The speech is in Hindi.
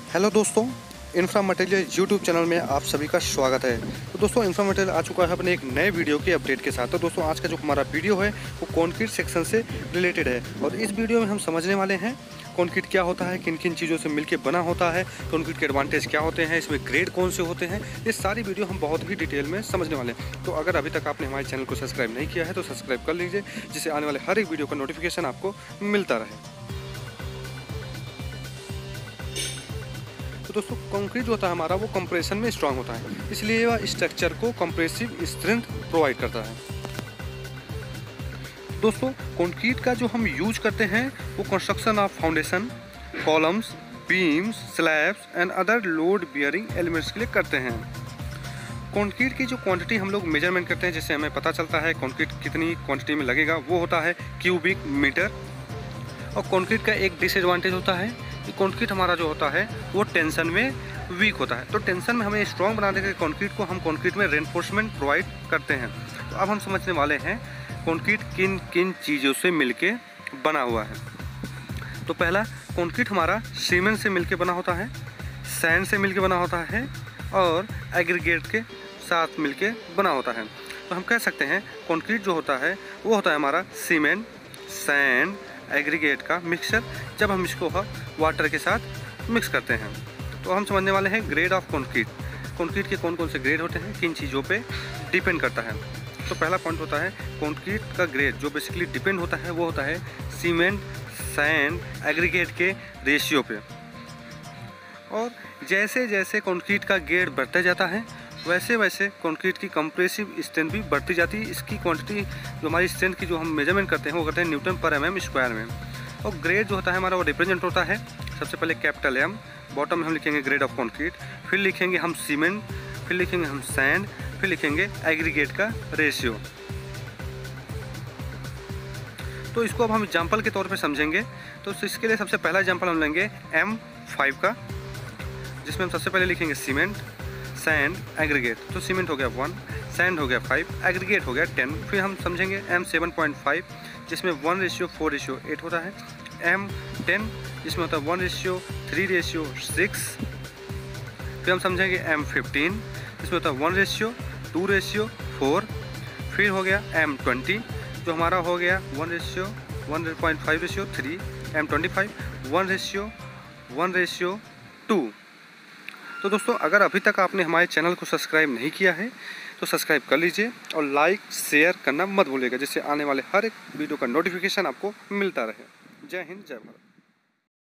हेलो दोस्तों, इन्फ्रा मटेरियल यूट्यूब चैनल में आप सभी का स्वागत है। तो दोस्तों इन्फ्रा मटेरियल आ चुका है अपने एक नए वीडियो के अपडेट के साथ। तो दोस्तों आज का जो हमारा वीडियो है वो कंक्रीट सेक्शन से रिलेटेड है और इस वीडियो में हम समझने वाले हैं कंक्रीट क्या होता है, किन किन चीज़ों से मिलकर बना होता है, कंक्रीट के एडवांटेज क्या होते हैं, इसमें ग्रेड कौन से होते हैं, ये सारी वीडियो हम बहुत ही डिटेल में समझने वाले हैं। तो अगर अभी तक आपने हमारे चैनल को सब्सक्राइब नहीं किया है तो सब्सक्राइब कर लीजिए, जिससे आने वाले हर एक वीडियो का नोटिफिकेशन आपको मिलता रहे। तो दोस्तों कंक्रीट जो होता है हमारा वो कंप्रेशन में स्ट्रांग होता है, इसलिए वह स्ट्रक्चर को कंप्रेसिव स्ट्रेंथ प्रोवाइड करता है। दोस्तों कंक्रीट का जो हम यूज करते हैं वो construction of foundation, columns, beams, slabs and other load bearing elements के लिए करते हैं। कंक्रीट की जो क्वांटिटी हम लोग मेजरमेंट करते हैं, जिससे हमें पता चलता है कंक्रीट कितनी क्वांटिटी में लगेगा, वो होता है क्यूबिक मीटर। और कंक्रीट का एक डिसएडवांटेज होता है कि कंक्रीट हमारा जो होता है वो टेंशन में वीक होता है। तो टेंशन में हमें स्ट्रॉन्ग बनाने के कंक्रीट को हम कंक्रीट में रेनफोर्समेंट प्रोवाइड करते हैं। तो अब हम समझने वाले हैं कंक्रीट किन किन चीज़ों से मिलके बना हुआ है। तो पहला, कंक्रीट हमारा सीमेंट से मिलके बना होता है, सैंड से मिलके बना होता है और एग्रीगेट के साथ मिलके बना होता है। तो हम कह सकते हैं कंक्रीट जो होता है वो होता है हमारा सीमेंट, सैंड, एग्रीगेट का मिक्सचर, जब हम इसको वाटर के साथ मिक्स करते हैं। तो हम समझने वाले हैं ग्रेड ऑफ कंक्रीट। कंक्रीट के कौन कौन से ग्रेड होते हैं, किन चीज़ों पे डिपेंड करता है। तो पहला पॉइंट होता है कंक्रीट का ग्रेड जो बेसिकली डिपेंड होता है वो होता है सीमेंट, सैंड, एग्रीगेट के रेशियो पे। और जैसे जैसे कंक्रीट का ग्रेड बढ़ता जाता है वैसे वैसे कंक्रीट की कंप्रेसिव स्ट्रेंथ भी बढ़ती जाती है। इसकी क्वांटिटी जो हमारी स्ट्रेंथ की जो हम मेजरमेंट करते हैं वो करते हैं न्यूटन पर एमएम स्क्वायर में। और ग्रेड जो होता है हमारा वो रिप्रेजेंट होता है सबसे पहले कैपिटल एम, बॉटम में हम लिखेंगे ग्रेड ऑफ कंक्रीट, फिर लिखेंगे हम सीमेंट, फिर लिखेंगे हम सैंड, फिर लिखेंगे एग्रीगेट का रेशियो। तो इसको अब हम एग्जाम्पल के तौर पर समझेंगे। तो इसके लिए सबसे पहला एग्जाम्पल हम लेंगे M5 का, जिसमें हम सबसे पहले लिखेंगे सीमेंट, सैंड, एग्रीगेट। तो सीमेंट हो गया 1, सैंड हो गया 5, एग्रीगेट हो गया 10। फिर हम समझेंगे M7.5 जिसमें 1:4:8 होता है, M10 जिसमें होता है 1:3:6। फिर हम समझेंगे M15 जिसमें होता है 1:2:4। फिर हो गया M20 जो हमारा हो गया 1:1.5:3। M25 1:1:2। तो दोस्तों अगर अभी तक आपने हमारे चैनल को सब्सक्राइब नहीं किया है तो सब्सक्राइब कर लीजिए और लाइक शेयर करना मत भूलिएगा, जिससे आने वाले हर एक वीडियो का नोटिफिकेशन आपको मिलता रहे। जय हिंद, जय भारत।